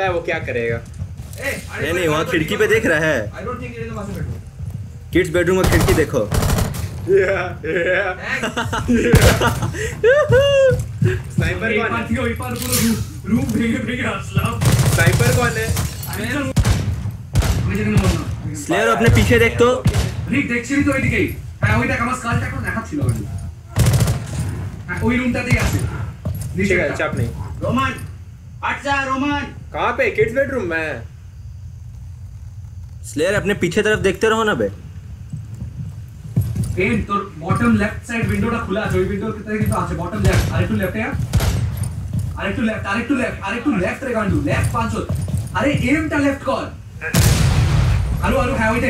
पता है वो क्या करेगा। नहीं वहाँ खिड़की पे देख रहा है। किड्स बेडरूम में खिड़की देखो। स्नाइपर कौन है? स्नाइपर कौन है? स्लेयर अपने पीछे देख तो। দেখছিলি তো ওইদিকেই। হ্যাঁ ওই দেখ আমার স্কালটা এখন দেখাচ্ছিল ওখানে। হ্যাঁ ওই রুমটাতেই আছে। ठीक है चाप नहीं। रोमन अच्छा रोमन कहाँ पे? किड्स बेडरूम में। स्लेयर अपने पीछे तरफ देखते रहो ना बे। एम तो बॉटम लेफ्ट साइड विंडोটা খোলা আছে ওই উইন্ডোর ভিতরে কিন্তু আছে বটম লেফট আরেকটু লেফটে আরেকটু লেফট রে গান্ডু লেফট পাঁচো আরে এমটা লেফট কর আরো হ্যাঁ ওইটা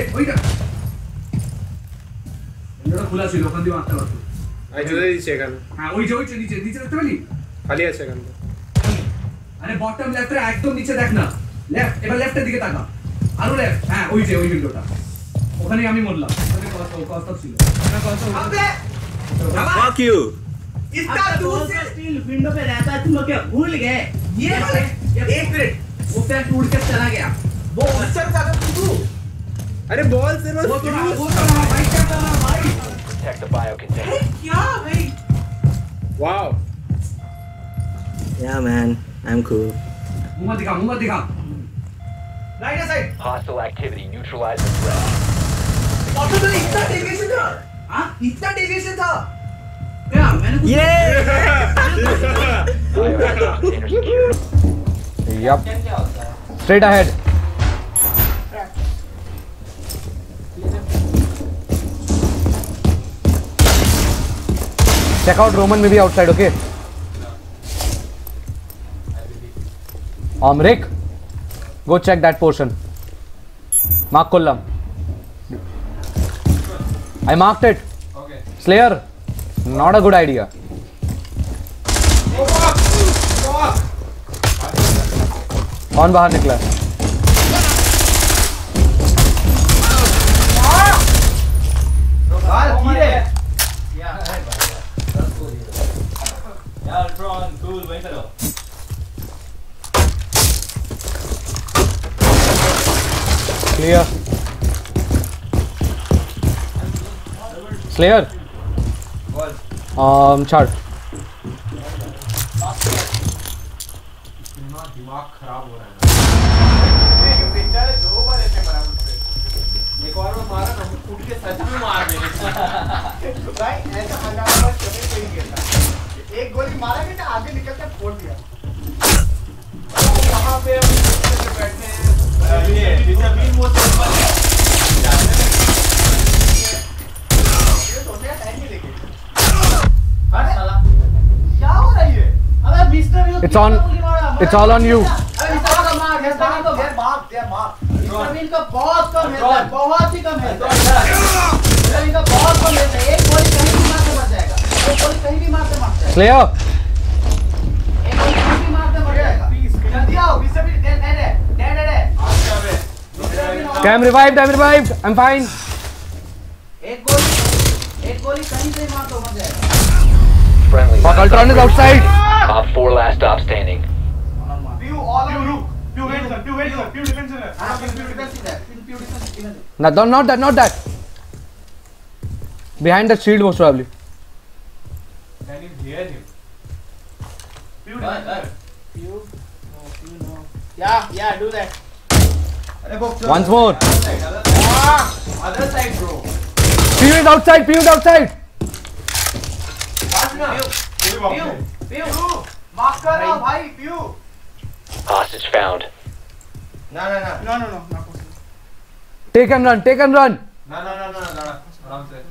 উইন্ডোটা খোলা ছিল ওখান দিয়ে মারতে পারতো আই জুড়ে দিচ্ছি এখানে। হ্যাঁ ওই যে নিচে দেখতে পেলি খালি আছে এখানে। আরে বটম লেফট রে একদম নিচে দেখ না লেফট এবার লেফটের দিকে তাকা আরো লেফট হ্যাঁ ওই যে ওই উইন্ডোটা ওখানেই আমি মরলাম ওখানে কষ্ট ছিল अबे Fuck you. इसका दूर से स्टील विंडो पे रहता है तुम लोग क्या भूल गए ये एक मिनट वो पैर टूट के चला गया वो उससे ज्यादा तू अरे बॉल से बस वो तो भाई क्या कर रहा भाई Protect the bio container. क्या भाई wow Yeah man, I'm cool. मुंह मत दिखा right side Hostile activity. Neutralize the threat. Auto में इतना डेविएशन था हां इतना डेविएशन था क्या मैंने Yeah. Bio container secure. Yup. क्या होता है Straight ahead. Check out Roman maybe outside, okay? Rick, go check that portion. Mark Kollam. I marked it. Okay Slayer, not a good idea. कौन बाहर निकला? Clear. Slayer. Chart. दिमाग खराब हो रहा है एक और वो मारा ना फुट के सच में मार देने। भाई ऐसा हंगामा बस कभी कोई नहीं करता एक गोली मारा कि तो आगे निकल के फोड़ दिया वहाँ पे हम बैठे हैं ये विटामिन वो सब ये सोचते हैं टाइम ही लेके अरे साला क्या हो रहा है ये अबे mister you It's all on you. अरे मिस्टर का मार मिस्टर का मार विटामिन का बहुत कम है बहुत ही कम है विटामिन का बहुत कम है एक गोली कहीं भी मार के मर जाएगा एक गोली कहीं भी मार के मर जाएगा Slayer. एक गोली कहीं भी मार के मर जाएगा जल्दी आओ विटामिन डेड है Okay, I'm revived. I'm fine. एक गोली कहीं से मार तो मर जाएगा Friendly. Fuck, Ultron is outside. Op 4 last stop standing. Pew all of you Pew wait sir Pew defense sir Pew defense Not that. Behind the shield most probably. Can you hear him? Pew no yeah do that Once more. other side bro Pew is outside. Pew माफ कर रहा भाई Pew Hostage found. no Take and run. ना आराम से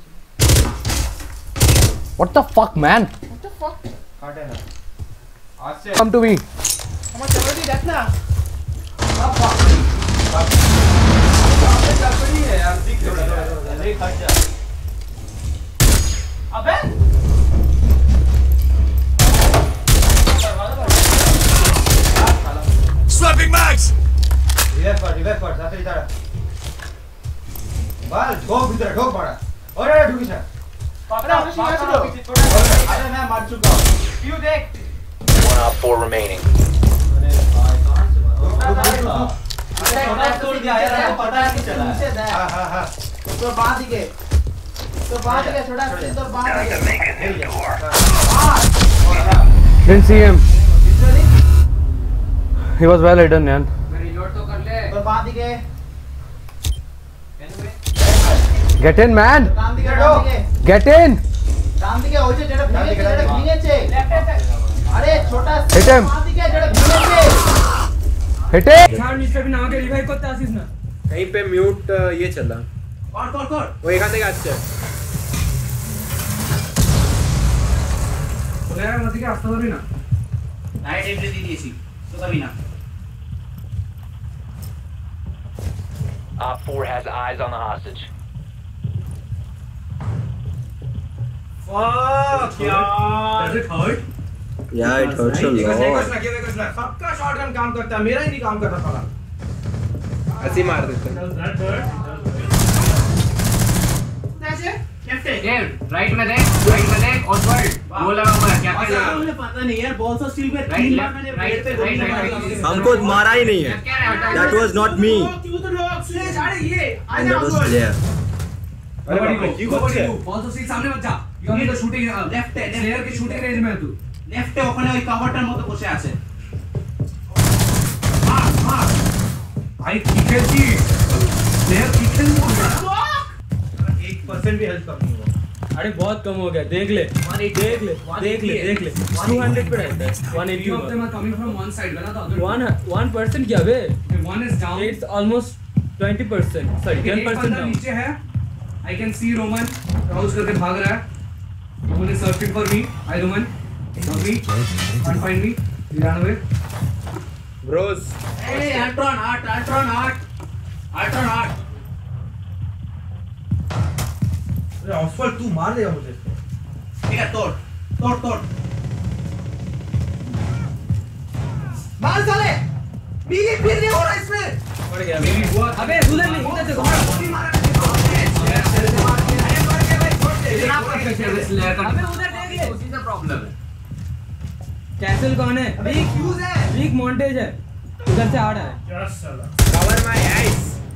What the fuck, man? काटे ना आज से Come to me. हम चलो दी देखना ऐसा थोड़ी है यार दिख रहा है अरे खट जा अबे Swapping mags. रिवाइव कर साथ ही तारा बाल ठोक मारा अरे ढुकी सा अरे मैं मार चुका हूं Pew देख 1 Op 4 remaining. अरे भाई कहां से मारा है तो बांध के छोटा स्क्रीन तो बांध Didn't see him. He was well hidden, man. तो बांध के Get in, man. Get in. बांध के हो जे जेड़ा भीगे छे अरे छोटा Hit him. बांध के जेड़ा भीगे छे Hit it. कहीं पे म्यूट ये चला কর वो এখান থেকে আসছে ওদের মধ্যে কি আসতে পারবি না নাইট এন্ট্রি দিয়ে দিয়েছি তো কবি না Op 4 has eyes on the hostage. Fuck यार Does it hurt? Yeah, it hurts a lot. सबका शॉटगन काम करता है मेरा ही नहीं काम करता साला ऐसे ही मार देते हैं राइट में देख ऑसवर्ड वो लगा हुआ है क्या कर रहा है मुझे पता नहीं यार बॉल ऑफ स्टील पे Right, 3 बार left, मैंने right, पेट पे गोली right, मारी right, है हमको मारा ही नहीं है क्या है That was not me क्यों तो लोग स्लेज अरे ये and that was player अरे की করছে বল তো সিল সামনে মত যা you need to shooting left player की শুটিং रेंज में तू লেফটে ওখানে ওই কভারটার মতো বসে আছে मार भाई की खेलती प्लेयर की खेलती 1% भी हेल्प कम नहीं हुआ अरे बहुत कम हो गया देख ले 200 पे रहता है 180 few of them are coming from one side when the other 1% क्या बे one is down it's almost 20% sorry 10% बंदा down नीचे है I can see Roman cross करके भाग रहा है Roman is searching for me hi Roman not me can't find me he ran away Bros ए Ultron आर्ट अरे ऑसवर्ड तू मार देगा मुझे ठीक है तोड़ मार साले बीवी फिर नहीं हो रहा इसमें पड़ गया मेरी हुआ अबे उधर नहीं इधर से गोली मारा अबे उधर देख ले उसी से प्रॉब्लम है कैसल कौन है वीक फ्यूज है वीक मॉन्टेज है उधर से आ रहा है cover my eyes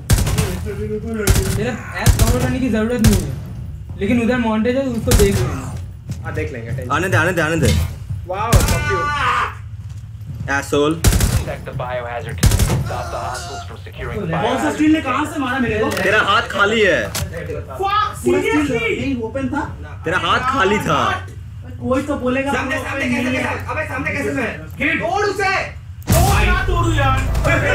तेरा ऐप कवर करने की जरूरत नहीं है लेकिन उधर मॉन्टेज है उसको देख लेना हाँ देख लेंगे आने दे wow fuck you asshole Protect the biohazard container. Stop the hostiles from securing the ball of biohazard steel ने कहां से मारा मेरे को तेरा हाथ खाली है सीरियसली नहीं ओपन था तेरा हाथ खाली था कोई तो बोलेगा सामने कैसे अबे सामने कैसे मैं तोड़ उसे क्या तोड़ू यार अरे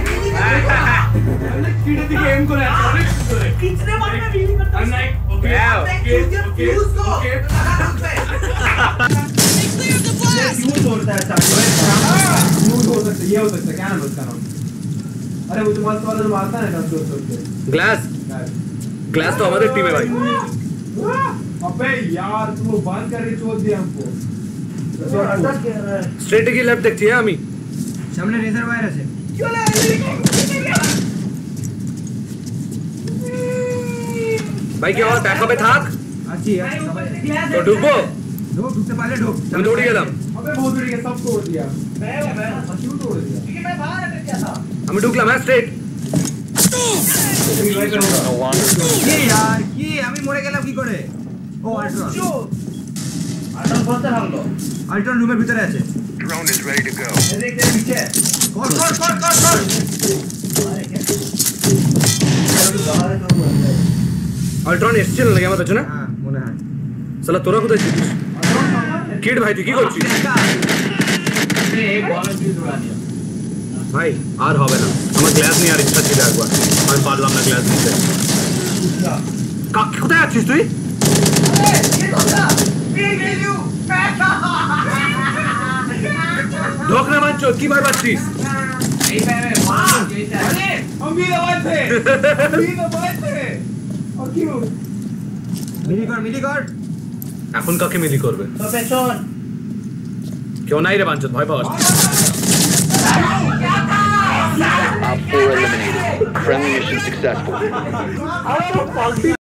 कीड़े की गेम को कितने बार मैं बीवी करता हूं फ्यूज को लगा उस पे फ्यूज होता है फ्यूज हो सकता है ये हो सकता है क्या नाम है उसका नाम अरे वो जो मस्त वाला जो मारता है ना ग्लास तो हमारे टीम है भाई अबे यार तू वो बंद करके छोड़ दिया हमको स्ट्रेट की लेफ्ट देखती है हमी सामने रेजर वायर আছে भाई क्या और बैकअप पे थाक अच्छी है तो डूबो ढूंढते पहले ढूंढ हम दौड़ गए अबे बहुत दूर गया सब तोड़ दिया मैं क्यों तोड़ दिया क्योंकि मैं बाहर अटक गया था हम ढुकला मैं स्ट्रेट no longer. ये यार ये আমি মরে গেলাম কি করে ও আল্ট্রন বলতে থাকলো আল্ট্রন রুমের ভিতরে আছে Drone is ready to go. দেখ নিচে কর अल्ट्रॉन एसছিল নাকি আমার পেছনে হ্যাঁ মনে হয় শালা তোরা কোথায় ছিলিস কিড ভাই তুই কি করছিস एक बॉल में फ्यूज उड़ा दिया ভাই আর হবে না আমার গ্লাস নিয়ে আর ইচ্ছা ছিল একবার আমি পারলাম না গ্লাস নিতে কোথায় আছিস তুই ঢোক না মানছো কি ভয় পাচ্ছিস नहीं पे अरे আমি দবাইতে ও কি মিলি কর এখন কাকে মিলি করবে তো পেছন কেউ নাই রে বাঞ্চত ভয় পাওয়াস Op 4 eliminated. Friendly mission successful.